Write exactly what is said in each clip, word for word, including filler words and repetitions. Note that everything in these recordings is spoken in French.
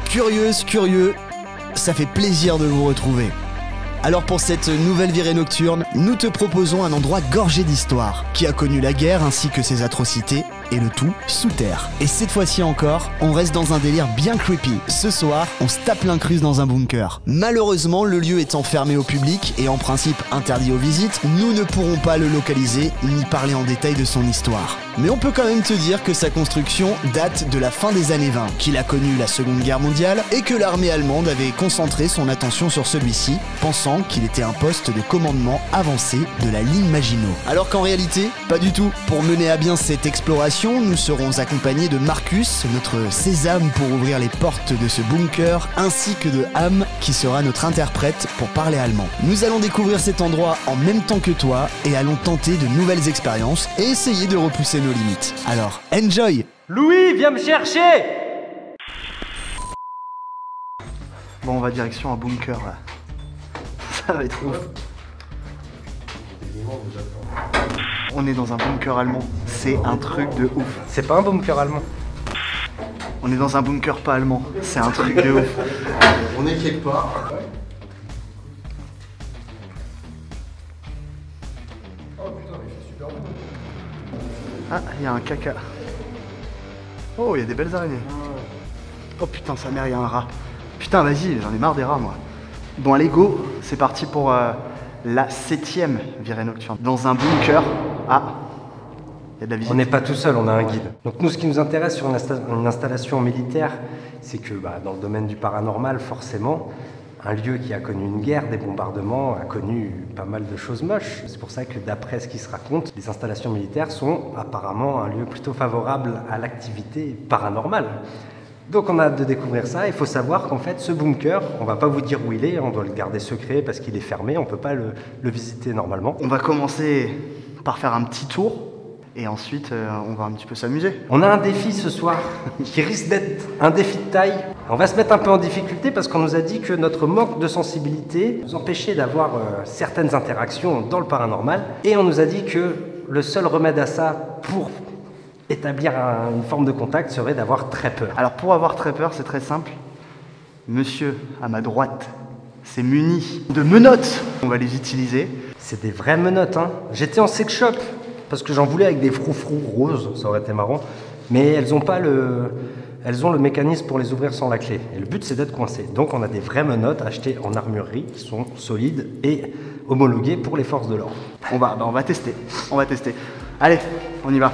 Curieuse, curieux, ça fait plaisir de vous retrouver. Alors pour cette nouvelle virée nocturne, nous te proposons un endroit gorgé d'histoire, qui a connu la guerre ainsi que ses atrocités, et le tout sous terre. Et cette fois-ci encore, on reste dans un délire bien creepy. Ce soir, on se tape l'incruste dans un bunker. Malheureusement, le lieu étant fermé au public et en principe interdit aux visites, nous ne pourrons pas le localiser ni parler en détail de son histoire. Mais on peut quand même te dire que sa construction date de la fin des années vingt, qu'il a connu la Seconde Guerre mondiale et que l'armée allemande avait concentré son attention sur celui-ci, pensant qu'il était un poste de commandement avancé de la ligne Maginot. Alors qu'en réalité, pas du tout. Pour mener à bien cette exploration, nous serons accompagnés de Marcus, notre sésame pour ouvrir les portes de ce bunker, ainsi que de Ham, qui sera notre interprète pour parler allemand. Nous allons découvrir cet endroit en même temps que toi et allons tenter de nouvelles expériences et essayer de repousser nos limites. Alors, enjoy! Louis, viens me chercher! Bon, on va direction un bunker là. Ça va être ouf. On est dans un bunker allemand. C'est un truc de ouf. C'est pas un bunker allemand. On est dans un bunker pas allemand. C'est un truc de ouf. On est quelque part. Ah, il y a un caca. Oh, il y a des belles araignées. Oh putain, sa mère, il y a un rat. Putain, vas-y, j'en ai marre des rats, moi. Bon, allez, go. C'est parti pour euh, la septième virée nocturne. Dans un bunker. Ah, il y a de la visite. On n'est pas tout seul, on a un guide. Donc nous, ce qui nous intéresse sur une, insta une installation militaire, c'est que bah, dans le domaine du paranormal, forcément, un lieu qui a connu une guerre, des bombardements, a connu pas mal de choses moches. C'est pour ça que d'après ce qui se raconte, les installations militaires sont apparemment un lieu plutôt favorable à l'activité paranormale. Donc on a hâte de découvrir ça. Il faut savoir qu'en fait, ce bunker, on va pas vous dire où il est, on doit le garder secret parce qu'il est fermé, on peut pas le, le visiter normalement. On va commencer par faire un petit tour. Et ensuite, euh, on va un petit peu s'amuser. On a un défi ce soir qui risque d'être un défi de taille. On va se mettre un peu en difficulté parce qu'on nous a dit que notre manque de sensibilité nous empêchait d'avoir euh, certaines interactions dans le paranormal. Et on nous a dit que le seul remède à ça pour établir un, une forme de contact serait d'avoir très peur. Alors pour avoir très peur, c'est très simple. Monsieur, à ma droite, s'est muni de menottes. On va les utiliser. C'est des vraies menottes, hein. J'étais en sex shop. Parce que j'en voulais avec des froufrous roses, ça aurait été marrant. Mais elles ont pas le, elles ont le mécanisme pour les ouvrir sans la clé. Et le but, c'est d'être coincé. Donc on a des vraies menottes achetées en armurerie qui sont solides et homologuées pour les forces de l'ordre. On va, bah on va tester. On va tester. Allez, on y va.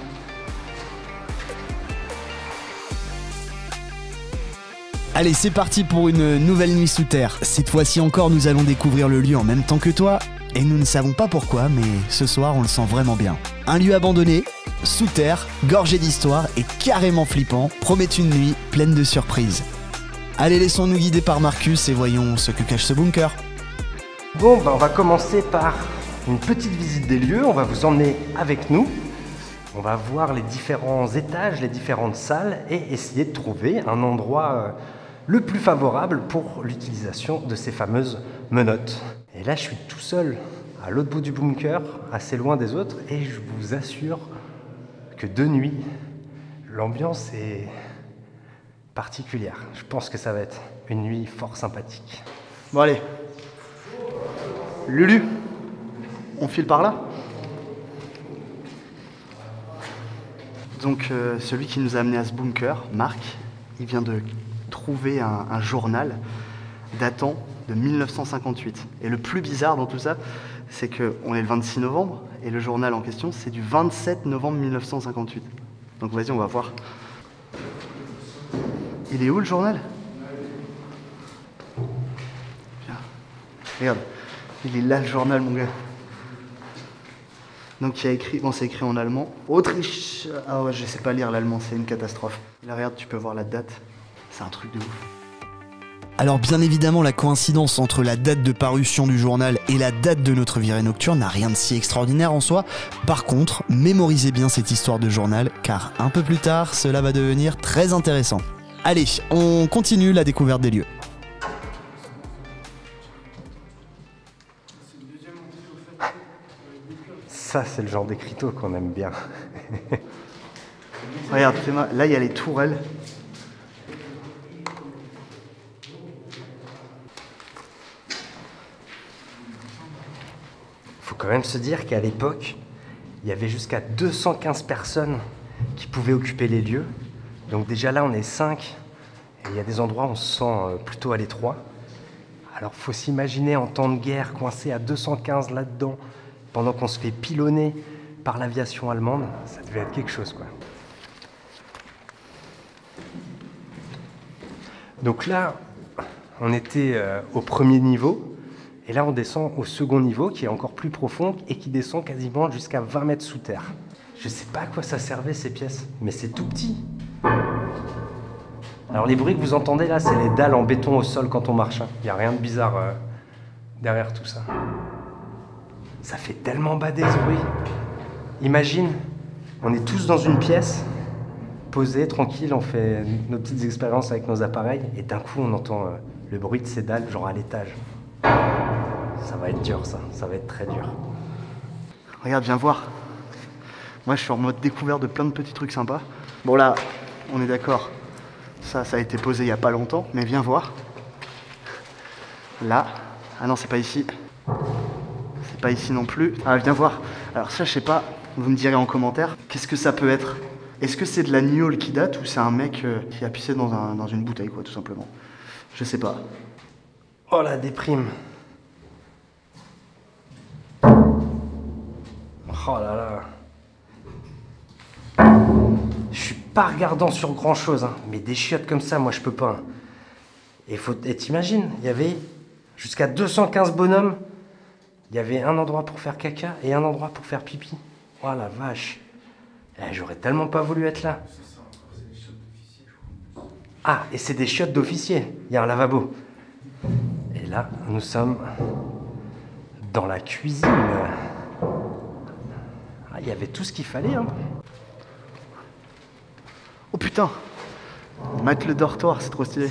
Allez, c'est parti pour une nouvelle nuit sous terre. Cette fois-ci encore, nous allons découvrir le lieu en même temps que toi. Et nous ne savons pas pourquoi, mais ce soir, on le sent vraiment bien. Un lieu abandonné, sous terre, gorgé d'histoire et carrément flippant, promet une nuit pleine de surprises. Allez, laissons-nous guider par Marcus et voyons ce que cache ce bunker. Bon, bah on va commencer par une petite visite des lieux. On va vous emmener avec nous. On va voir les différents étages, les différentes salles et essayer de trouver un endroit euh, le plus favorable pour l'utilisation de ces fameuses menottes. Et là, je suis tout seul à l'autre bout du bunker, assez loin des autres, et je vous assure que de nuit, l'ambiance est particulière. Je pense que ça va être une nuit fort sympathique. Bon allez, Lulu, on file par là. Donc euh, celui qui nous a amené à ce bunker, Marc, il vient de trouver un, un journal datant de mille neuf cent cinquante-huit. Et le plus bizarre dans tout ça, c'est qu'on est le vingt-six novembre, et le journal en question, c'est du vingt-sept novembre mille neuf cent cinquante-huit. Donc vas-y, on va voir. Il est où le journal? Viens. Regarde, il est là le journal, mon gars. Donc il y a écrit, bon c'est écrit en allemand, Autriche. Ah ouais, je sais pas lire l'allemand, c'est une catastrophe. Là regarde, tu peux voir la date, c'est un truc de ouf. Alors bien évidemment, la coïncidence entre la date de parution du journal et la date de notre virée nocturne n'a rien de si extraordinaire en soi. Par contre, mémorisez bien cette histoire de journal, car un peu plus tard, cela va devenir très intéressant. Allez, on continue la découverte des lieux. Ça, c'est le genre d'écriteau qu'on aime bien. Regarde, là il y a les tourelles. quand même se dire qu'à l'époque, il y avait jusqu'à deux cent quinze personnes qui pouvaient occuper les lieux. Donc déjà là, on est cinq. Et il y a des endroits où on se sent plutôt à l'étroit. Alors, faut s'imaginer en temps de guerre, coincé à deux cent quinze là-dedans, pendant qu'on se fait pilonner par l'aviation allemande. Ça devait être quelque chose, quoi. Donc là, on était euh, au premier niveau. Et là, on descend au second niveau, qui est encore plus profond et qui descend quasiment jusqu'à vingt mètres sous terre. Je sais pas à quoi ça servait, ces pièces, mais c'est tout petit. Alors les bruits que vous entendez là, c'est les dalles en béton au sol quand on marche. Il n'y a rien de bizarre euh, derrière tout ça. Ça fait tellement bader ce bruit. Imagine, on est tous dans une pièce, posés, tranquilles, on fait nos petites expériences avec nos appareils, et d'un coup on entend euh, le bruit de ces dalles, genre à l'étage. Ça va être dur ça, ça va être très dur. Regarde, viens voir. Moi je suis en mode découverte de plein de petits trucs sympas. Bon là, on est d'accord. Ça, ça a été posé il n'y a pas longtemps, mais viens voir. Là. Ah non, c'est pas ici. C'est pas ici non plus. Ah, viens voir. Alors ça, je sais pas, vous me direz en commentaire, qu'est-ce que ça peut être? Est-ce que c'est de la gnôle qui date ou c'est un mec euh, qui a pissé dans, un, dans une bouteille, quoi, tout simplement? Je sais pas. Oh la déprime. Oh là là. Je suis pas regardant sur grand chose, hein, mais des chiottes comme ça, moi je peux pas. Hein. Et faut, et t'imagines, il y avait jusqu'à deux cent quinze bonhommes. Il y avait un endroit pour faire caca et un endroit pour faire pipi. Oh la vache. Eh, j'aurais tellement pas voulu être là. Ah, et c'est des chiottes d'officiers. Il y a un lavabo. Et là, nous sommes dans la cuisine. Ah, il y avait tout ce qu'il fallait, hein. Oh putain! Mettre le dortoir, c'est trop stylé.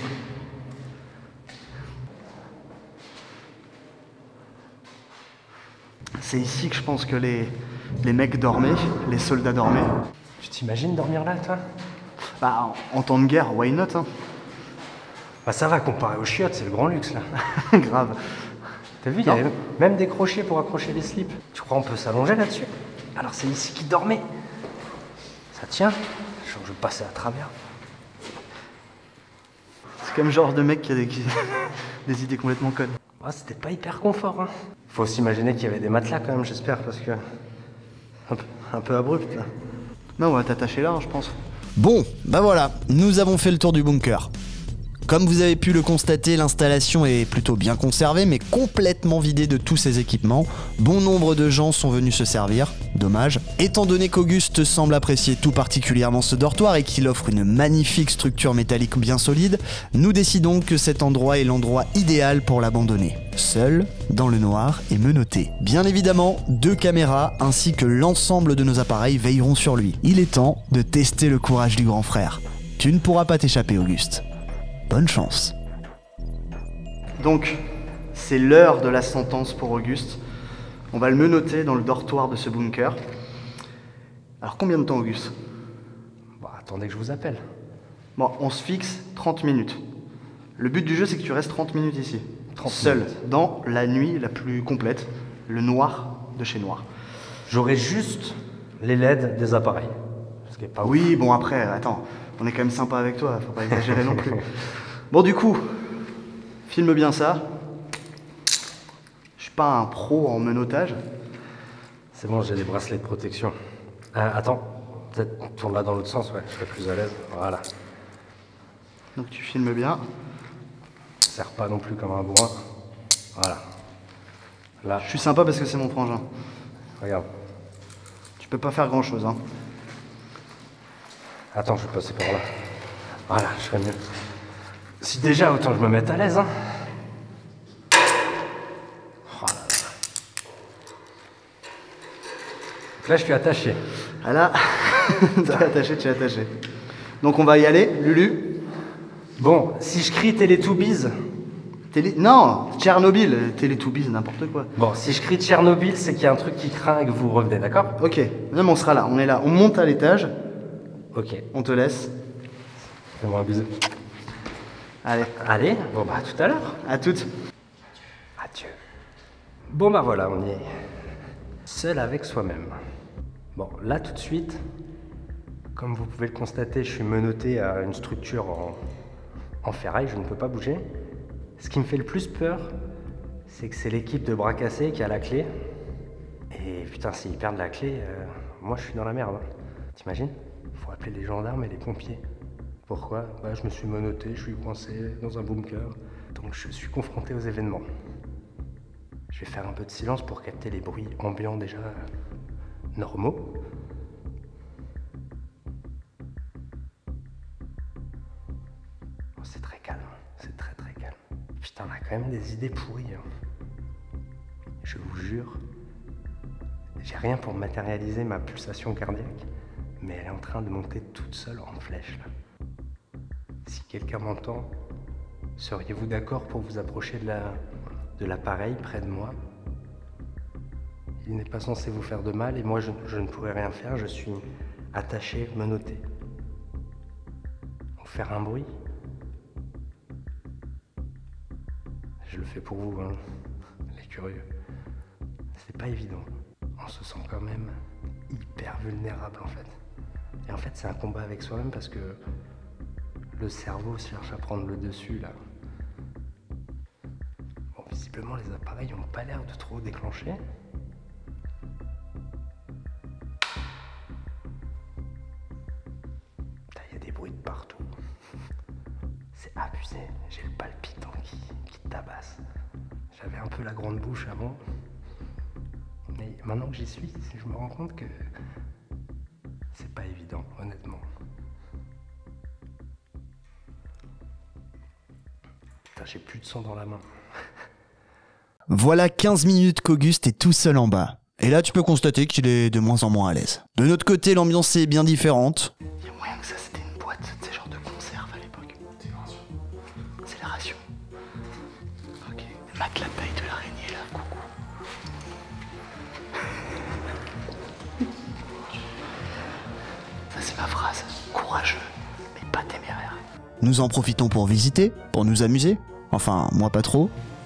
C'est ici que je pense que les, les mecs dormaient, les soldats dormaient. Tu t'imagines dormir là, toi? Bah, en, en temps de guerre, why not, hein? Bah ça va, comparé aux chiottes, c'est le grand luxe, là. Grave. T'as vu, il y avait même des crochets pour accrocher les slips. Tu crois on peut s'allonger là-dessus? Alors c'est ici qu'il dormait. Ça tient? Je crois que je vais passer à travers. C'est comme le genre de mec qui a des, qui... des idées complètement connes. Ah, c'était pas hyper confort, hein. Faut s'imaginer qu'il y avait des matelas quand même, j'espère, parce que... Un peu, un peu abrupt, là. Non, on va t'attacher là, hein, je pense. Bon, bah voilà, nous avons fait le tour du bunker. Comme vous avez pu le constater, l'installation est plutôt bien conservée, mais complètement vidée de tous ses équipements. Bon nombre de gens sont venus se servir, dommage. Étant donné qu'Auguste semble apprécier tout particulièrement ce dortoir et qu'il offre une magnifique structure métallique bien solide, nous décidons que cet endroit est l'endroit idéal pour l'abandonner. Seul, dans le noir et menotté. Bien évidemment, deux caméras ainsi que l'ensemble de nos appareils veilleront sur lui. Il est temps de tester le courage du grand frère. Tu ne pourras pas t'échapper, Auguste. Bonne chance. Donc, c'est l'heure de la sentence pour Auguste. On va le menotter dans le dortoir de ce bunker. Alors, combien de temps, Auguste? Bah, attendez que je vous appelle. Bon, on se fixe trente minutes. Le but du jeu, c'est que tu restes trente minutes ici. trente seul, minutes. dans la nuit la plus complète, le noir de chez noir. J'aurai juste les L E D des appareils. Ce qui est pas ouf. Oui, bon après, attends, on est quand même sympa avec toi, faut pas exagérer non plus. Bon, du coup, filme bien ça. Je suis pas un pro en menottage. C'est bon, j'ai des bracelets de protection. Euh, attends, peut-être tourne là dans l'autre sens, ouais, je serai plus à l'aise. Voilà. Donc tu filmes bien. Ça sert pas non plus comme un bourrin. Voilà. Là, Je suis sympa parce que c'est mon frangin. regarde. Tu peux pas faire grand chose, hein. Attends, je vais passer par là. Voilà, je ferai mieux. Si déjà, autant que je me mette à l'aise, hein. Oh là là. Donc là, je suis attaché. Ah là, tu es attaché, tu es attaché. Donc on va y aller, Lulu. Bon, si je crie Télétoobies... Télé... Non, Tchernobyl, Télétoobies, n'importe quoi. Bon, si je crie Tchernobyl, c'est qu'il y a un truc qui craint et que vous revenez, d'accord? Ok, non mais on sera là, on est là. On monte à l'étage, Ok. on te laisse. Fais-moi un bisou. Allez, Allez, bon bah, à tout à l'heure. à toutes. Adieu. Bon bah voilà, on y est. Seul avec soi-même. Bon, là tout de suite, comme vous pouvez le constater, je suis menotté à une structure en, en ferraille, je ne peux pas bouger. Ce qui me fait le plus peur, c'est que c'est l'équipe de bras cassés qui a la clé. Et putain, s'ils perdent la clé, euh, moi je suis dans la merde. Hein. T'imagines? Faut appeler les gendarmes et les pompiers. Pourquoi? Bah, je me suis menotté, je suis coincé dans un bunker. Donc je suis confronté aux événements. Je vais faire un peu de silence pour capter les bruits ambiants déjà euh, normaux. Oh, c'est très calme, c'est très très calme. Putain, on a quand même des idées pourries. Hein. Je vous jure, j'ai rien pour matérialiser ma pulsation cardiaque, mais elle est en train de monter toute seule en flèche là. Si quelqu'un m'entend, seriez-vous d'accord pour vous approcher de la, de l'appareil près de moi? Il n'est pas censé vous faire de mal et moi je, je ne pourrai rien faire, je suis attaché, menotté. Vous faire un bruit? Je le fais pour vous, hein, les curieux. C'est pas évident. On se sent quand même hyper vulnérable en fait. Et en fait c'est un combat avec soi-même parce que le cerveau cherche à prendre le dessus là. Bon, visiblement les appareils n'ont pas l'air de trop déclencher. Il y a des bruits de partout. C'est abusé. J'ai le palpitant qui, qui tabasse. J'avais un peu la grande bouche avant. Mais maintenant que j'y suis, je me rends compte que c'est pas évident, honnêtement. Putain, j'ai plus de sang dans la main. Voilà quinze minutes qu'Auguste est tout seul en bas. Et là, tu peux constater qu'il est de moins en moins à l'aise. De notre côté, l'ambiance est bien différente. Il y a moyen que ça c'était une boîte, tu sais, genre de conserve à l'époque. C'est la ration. C'est la ration. Ok. Matelas de taille de l'araignée là, coucou. Ça c'est ma phrase. Courageux, mais pas téméraire. Nous en profitons pour visiter, pour nous amuser. Enfin, moi pas trop.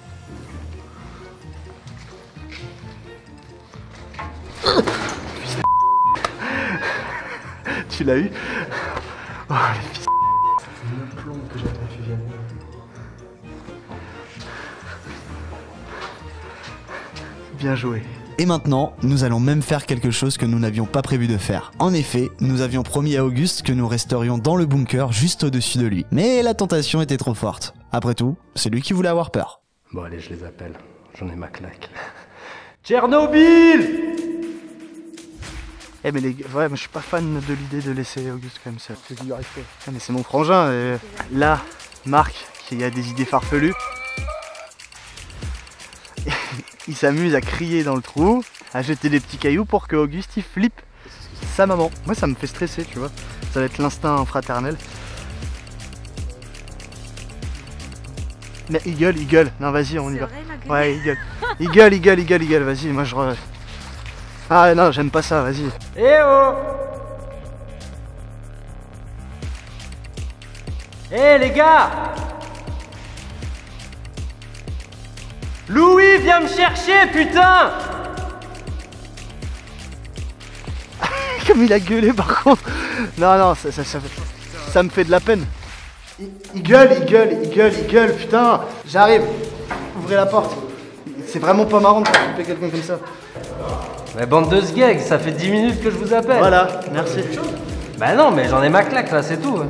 Tu l'as eu? Oh les fils. Le plomb que j'avais fait virer. Bien joué. Et maintenant, nous allons même faire quelque chose que nous n'avions pas prévu de faire. En effet, nous avions promis à Auguste que nous resterions dans le bunker juste au-dessus de lui. Mais la tentation était trop forte. Après tout, c'est lui qui voulait avoir peur. Bon allez, je les appelle. J'en ai ma claque. Tchernobyl! Eh mais les gars, ouais, moi je suis pas fan de l'idée de laisser Auguste quand même seul. C'est du respect. Ah, mais c'est mon frangin. Et là, Marc, qui a des idées farfelues, il s'amuse à crier dans le trou, à jeter des petits cailloux pour que Auguste il flippe sa maman. Moi ça me fait stresser, tu vois. Ça va être l'instinct fraternel. Mais il gueule, il gueule. Non vas-y, on y va. Ouais, il gueule. Il gueule, il gueule, il gueule, il gueule. Vas-y, moi je... Re... Ah non, j'aime pas ça, vas-y. Eh oh! Eh les gars! Louis, viens me chercher, putain! Comme il a gueulé par contre. Non, non, ça, ça, ça, ça me fait de la peine. Il, il gueule, il gueule, il gueule, il gueule, putain. J'arrive. Ouvrez la porte. C'est vraiment pas marrant de faire flipper quelqu'un comme ça. Mais bande de sgags, ça fait dix minutes que je vous appelle. Voilà, merci. Bah non, mais j'en ai ma claque là, c'est tout.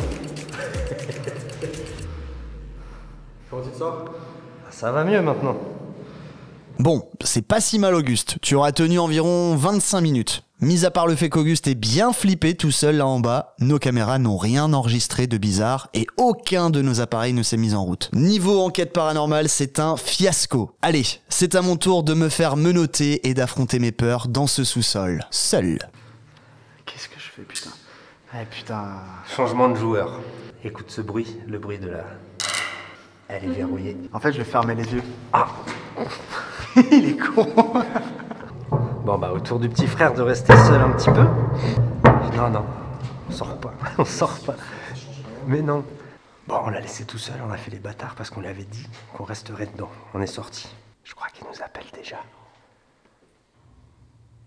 Comment tu te sens? Ça va mieux maintenant. Bon, c'est pas si mal Auguste, tu auras tenu environ vingt-cinq minutes. Mis à part le fait qu'Auguste est bien flippé tout seul là en bas, nos caméras n'ont rien enregistré de bizarre et aucun de nos appareils ne s'est mis en route. Niveau enquête paranormale, c'est un fiasco. Allez, c'est à mon tour de me faire menotter et d'affronter mes peurs dans ce sous-sol, seul. Qu'est-ce que je fais, putain? Eh putain... Changement de joueur. Écoute ce bruit, le bruit de la... Elle est verrouillée. En fait, je vais fermer les yeux. Ah. Il est con. Bon bah, au tour du petit frère de rester seul un petit peu. Non, non, on sort pas, on sort pas. Mais non. Bon, on l'a laissé tout seul, on a fait les bâtards parce qu'on lui avait dit qu'on resterait dedans. On est sorti. Je crois qu'il nous appelle déjà.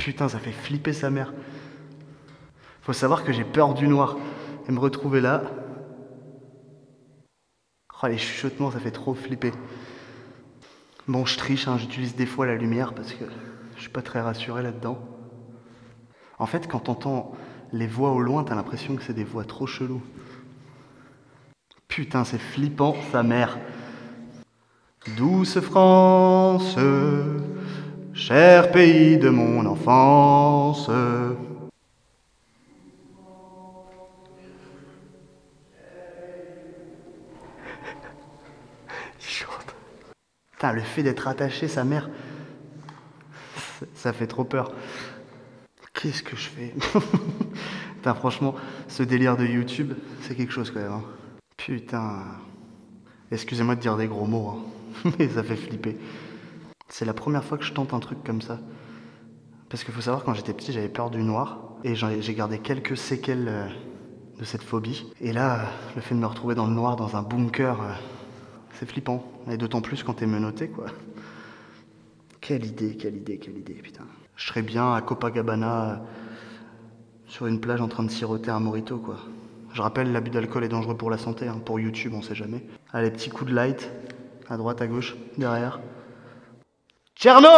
Putain, ça fait flipper sa mère. Faut savoir que j'ai peur du noir. Et me retrouver là... Oh, les chuchotements, ça fait trop flipper. Bon, je triche, hein, j'utilise des fois la lumière parce que je suis pas très rassuré là-dedans. En fait, quand t'entends les voix au loin, t'as l'impression que c'est des voix trop cheloues. Putain, c'est flippant, sa mère. Douce France, cher pays de mon enfance. Il chante. Putain, le fait d'être attaché, sa mère, ça fait trop peur. Qu'est-ce que je fais? Putain, franchement, ce délire de YouTube, c'est quelque chose quand même. Hein. Putain. Excusez-moi de dire des gros mots, hein. Mais ça fait flipper. C'est la première fois que je tente un truc comme ça. Parce qu'il faut savoir, quand j'étais petit, j'avais peur du noir. Et j'ai gardé quelques séquelles euh, de cette phobie. Et là, le fait de me retrouver dans le noir, dans un bunker, euh, c'est flippant. Et d'autant plus quand t'es menotté, quoi. Quelle idée, quelle idée, quelle idée, putain. Je serais bien à Copacabana, euh, sur une plage en train de siroter un mojito, quoi. Je rappelle, l'abus d'alcool est dangereux pour la santé, hein. Pour YouTube, on sait jamais. Allez, petit coup de light, à droite, à gauche, derrière. Tcherno!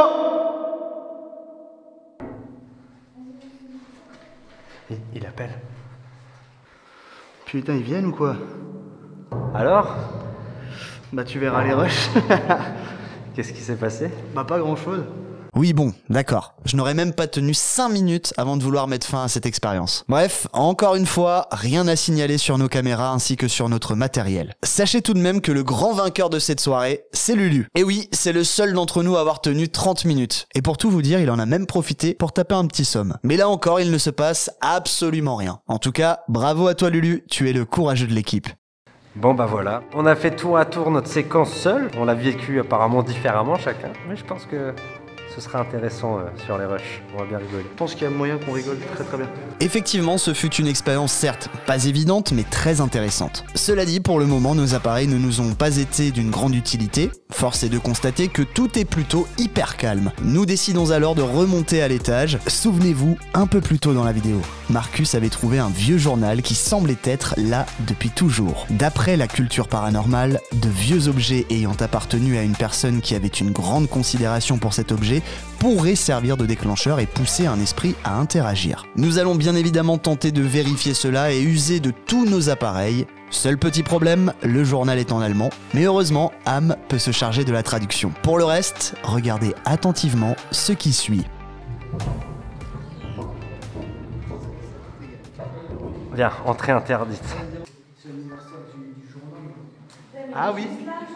Il, il appelle. Putain, ils viennent ou quoi? Alors? Bah tu verras les rushs. Qu'est-ce qui s'est passé? Bah pas grand-chose. Oui bon, d'accord. Je n'aurais même pas tenu cinq minutes avant de vouloir mettre fin à cette expérience. Bref, encore une fois, rien à signaler sur nos caméras ainsi que sur notre matériel. Sachez tout de même que le grand vainqueur de cette soirée, c'est Lulu. Et oui, c'est le seul d'entre nous à avoir tenu trente minutes. Et pour tout vous dire, il en a même profité pour taper un petit somme. Mais là encore, il ne se passe absolument rien. En tout cas, bravo à toi Lulu, tu es le courageux de l'équipe. Bon bah voilà, on a fait tour à tour notre séquence seule. On l'a vécu apparemment différemment chacun. Mais je pense que ce sera intéressant euh, sur les rushs, on va bien rigoler. Je pense qu'il y a moyen qu'on rigole très très bien. Effectivement, ce fut une expérience certes pas évidente, mais très intéressante. Cela dit, pour le moment, nos appareils ne nous ont pas été d'une grande utilité. Force est de constater que tout est plutôt hyper calme. Nous décidons alors de remonter à l'étage. Souvenez-vous, un peu plus tôt dans la vidéo, Marcus avait trouvé un vieux journal qui semblait être là depuis toujours. D'après la culture paranormale, de vieux objets ayant appartenu à une personne qui avait une grande considération pour cet objet pourrait servir de déclencheur et pousser un esprit à interagir. Nous allons bien évidemment tenter de vérifier cela et user de tous nos appareils. Seul petit problème, le journal est en allemand, mais heureusement, Am peut se charger de la traduction. Pour le reste, regardez attentivement ce qui suit. Bien, entrée interdite. Ah oui.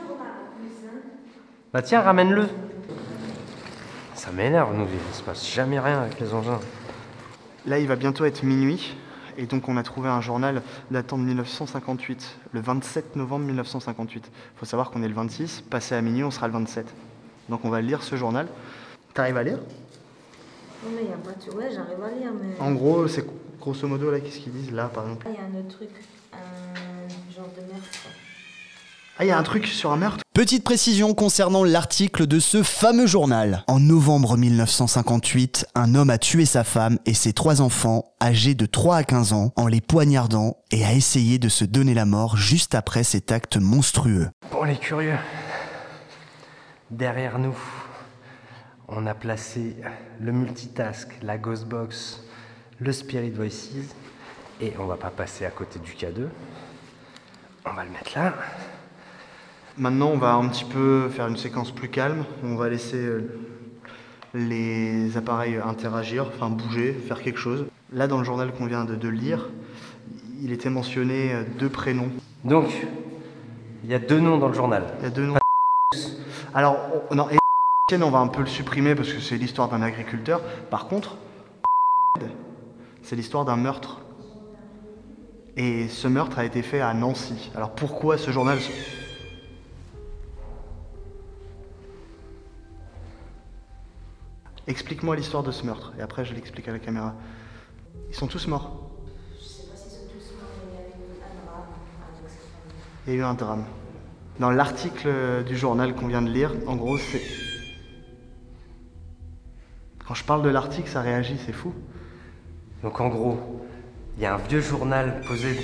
Bah tiens, ramène-le. Ça m'énerve, nous, il se passe jamais rien avec les engins. Là, il va bientôt être minuit. Et donc, on a trouvé un journal datant de mille neuf cent cinquante-huit, le vingt-sept novembre mille neuf cent cinquante-huit. Il faut savoir qu'on est le vingt-six, passé à minuit, on sera le vingt-sept. Donc, on va lire ce journal. T'arrives à lire? Non, mais il n'y a pas de... Ouais, j'arrive à lire, mais... En gros, c'est grosso modo, là, qu'est-ce qu'ils disent, là, par exemple? Il y a un autre truc, un genre de meurtre. Ah, il y a un truc sur un meurtre? Petite précision concernant l'article de ce fameux journal. En novembre mille neuf cent cinquante-huit, un homme a tué sa femme et ses trois enfants, âgés de trois à quinze ans, en les poignardant et a essayé de se donner la mort juste après cet acte monstrueux. Pour les curieux, derrière nous, on a placé le multitask, la Ghostbox, le Spirit Voices, et on va pas passer à côté du K deux. On va le mettre là. Maintenant, on va un petit peu faire une séquence plus calme. On va laisser les appareils interagir, enfin bouger, faire quelque chose. Là, dans le journal qu'on vient de, de lire, il était mentionné deux prénoms. Donc, il y a deux noms dans le journal. Il y a deux noms. Alors, on, non, on va un peu le supprimer parce que c'est l'histoire d'un agriculteur. Par contre, c'est l'histoire d'un meurtre. Et ce meurtre a été fait à Nancy. Alors pourquoi ce journal... Explique-moi l'histoire de ce meurtre, et après je l'explique à la caméra. Ils sont tous morts? Je sais pas s'ils sont tous morts, mais il y a eu un drame avec sa famille. Il y a eu un drame. Dans l'article du journal qu'on vient de lire, en gros, c'est... Quand je parle de l'article, ça réagit, c'est fou. Donc en gros, il y a un vieux journal posé.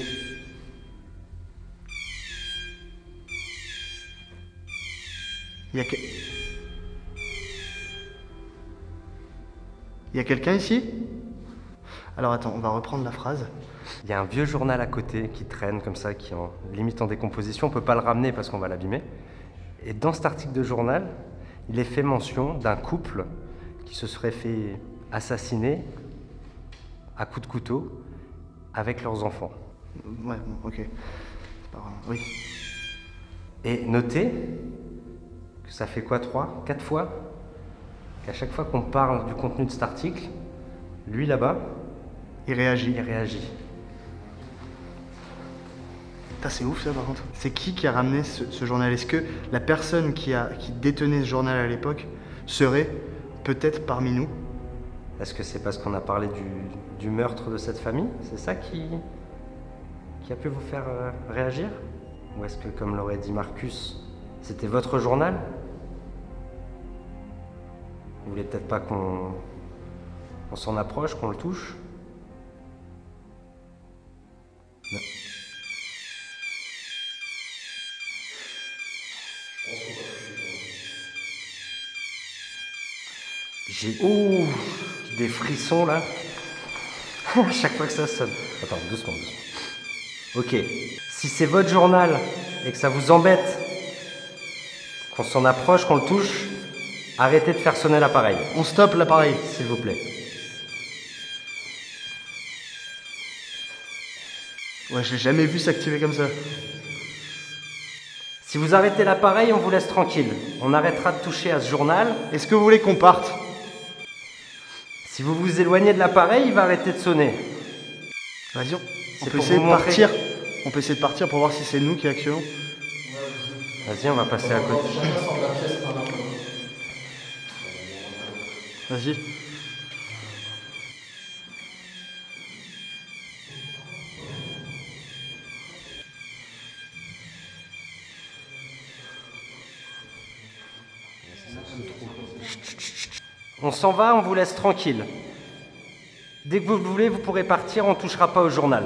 Il y a, que... Il y a quelqu'un ici? Alors attends, on va reprendre la phrase. Il y a un vieux journal à côté qui traîne comme ça, qui est en limite en décomposition. On ne peut pas le ramener parce qu'on va l'abîmer. Et dans cet article de journal, il est fait mention d'un couple qui se serait fait assassiner à coups de couteau avec leurs enfants. Ouais, bon, ok. C'est pas grave. Oui. Et notez que ça fait quoi, trois, quatre fois qu'à chaque fois qu'on parle du contenu de cet article, lui là-bas, Il réagit. il réagit. Putain, c'est ouf ça par contre. C'est qui qui a ramené ce, ce journal? Est-ce que la personne qui, a, qui détenait ce journal à l'époque serait peut-être parmi nous? Est-ce que c'est parce qu'on a parlé du, du meurtre de cette famille? C'est ça qui, qui a pu vous faire euh, réagir? Ou est-ce que, comme l'aurait dit Marcus, c'était votre journal? Vous voulez peut-être pas qu'on on s'en approche, qu'on le touche? Non. J'ai ouh, des frissons là. À chaque fois que ça sonne. Attends, doucement, doucement. Ok. Si c'est votre journal et que ça vous embête qu'on s'en approche, qu'on le touche, arrêtez de faire sonner l'appareil, On stoppe l'appareil. s'il vous plaît. Ouais, je l'ai jamais vu s'activer comme ça. Si vous arrêtez l'appareil, on vous laisse tranquille. On arrêtera de toucher à ce journal. Est-ce que vous voulez qu'on parte? Si vous vous éloignez de l'appareil, il va arrêter de sonner. Vas-y, on C'est peut pour essayer vous de montrer. partir. On peut essayer de partir pour voir si c'est nous qui actionnons. Vas-y, on va passer à côté. Chacun sort de la pièce un peu. Vas-y. On s'en va, on vous laisse tranquille. Dès que vous le voulez, vous pourrez partir, on ne touchera pas au journal.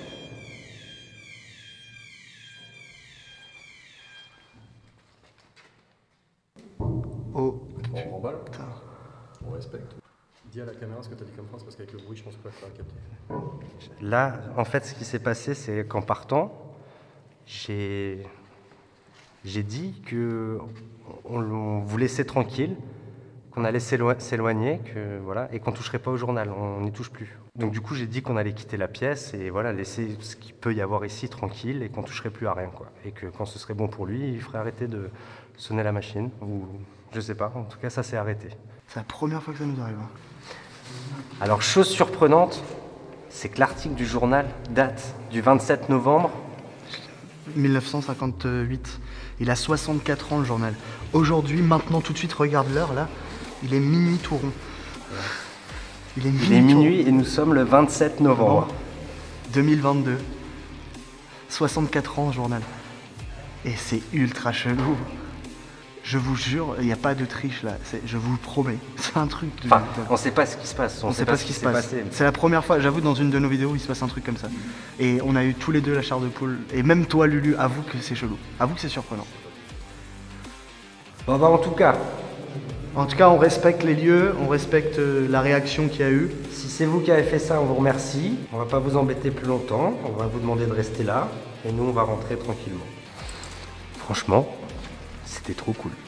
Oh. On remballe. On respecte. Dis à la caméra ce que tu as dit comme phrase parce qu'avec le bruit, je pense pas que ça va capter. Là, en fait, ce qui s'est passé, c'est qu'en partant, j'ai j'ai dit que on, on vous laissait tranquille, qu'on allait s'éloi- s'éloigner, que voilà, et qu'on toucherait pas au journal, on n'y touche plus. Donc du coup, j'ai dit qu'on allait quitter la pièce et voilà, laisser ce qu'il peut y avoir ici tranquille et qu'on toucherait plus à rien, quoi. Et que quand ce serait bon pour lui, il ferait arrêter de sonner la machine ou je sais pas. En tout cas, ça s'est arrêté. C'est la première fois que ça nous arrive. hein. Alors, chose surprenante, c'est que l'article du journal date du vingt-sept novembre. mille neuf cent cinquante-huit. Il a soixante-quatre ans le journal. Aujourd'hui, maintenant, tout de suite, regarde l'heure là. Il est minuit tout rond. Il est minuit, Il est tout minuit et nous sommes le vingt-sept novembre. rond. deux mille vingt-deux. soixante-quatre ans, journal. Et c'est ultra chelou. Je vous jure, il n'y a pas de triche là. C'est- Je vous le promets. C'est un truc de. Enfin, on ne sait pas ce qui se passe. on ne sait pas ce qui se passe. passé. C'est la première fois, j'avoue, dans une de nos vidéos, il se passe un truc comme ça. Et on a eu tous les deux la chair de poule. Et même toi, Lulu, avoue que c'est chelou. Avoue que c'est surprenant. Bon, bah, en tout cas, En tout cas, on respecte les lieux, on respecte euh, la réaction qu'il y a eu. si c'est vous qui avez fait ça, on vous remercie. On va pas vous embêter plus longtemps. On va vous demander de rester là. Et nous, on va rentrer tranquillement. Franchement, c'était trop cool.